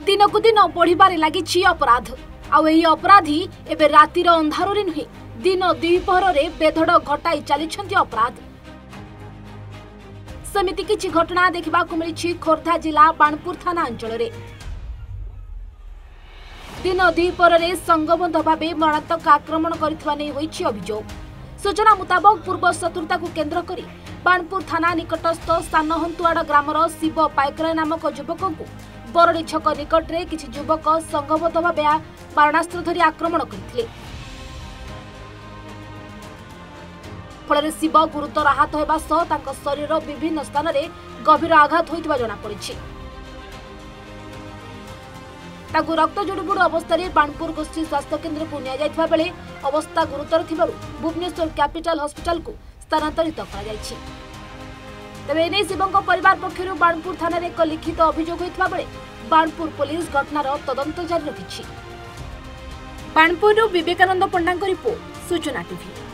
दिनकु दिन बढ़िबारे लागिछि अपराध आउ एही अपराधी एबे रातिर अंधारे नुहे दिन द्विपहर बेधड़ घटाई चली अपराध। सेमिति किछि घटना देखिबाकु मिलिछि खोर्धा जिला बाणपुर थाना अंचल रे। दिन द्विपहर संगबद्ध भाव मरणात्मक आक्रमण करथिबा नै होइछि अभियोग। सूचना मुताबक पूर्व शत्रुता को केन्द्र करी बाणपुर थाना निकटस्थ सानहंतुआड़ ग्रामर शिव पाइकराय नामक युवक को बरड़ी छक निकट में किसी युवक संगबद्ध भाव मारणास्त्र धरी आक्रमण करथिले। फल शिव गुरुतर आहत होगा सह तांको शरीर विभिन्न स्थान में गभीर आघात होइतिबा जଣା पड़िछि। ताकू रक्त जोड़बुड़ अवस्था बाणपुर गोष्ठी स्वास्थ्य केन्द्र को निया जायथिबा बेले अवस्था गुरुतर थिबारु भुवनेश्वर कैपिटल हॉस्पिटल को स्थानांतरित करा जायछि। तबे एने शिवंक परिवार पक्षरु बाणपुर थाना रे एक लिखित अभियोग होइथिबा बेले बाणपुर पुलिस घटनार तदंत जारी रखिछि। बाणपुरु विवेकानंद पंडांक रिपोर्ट सूचना टीवी।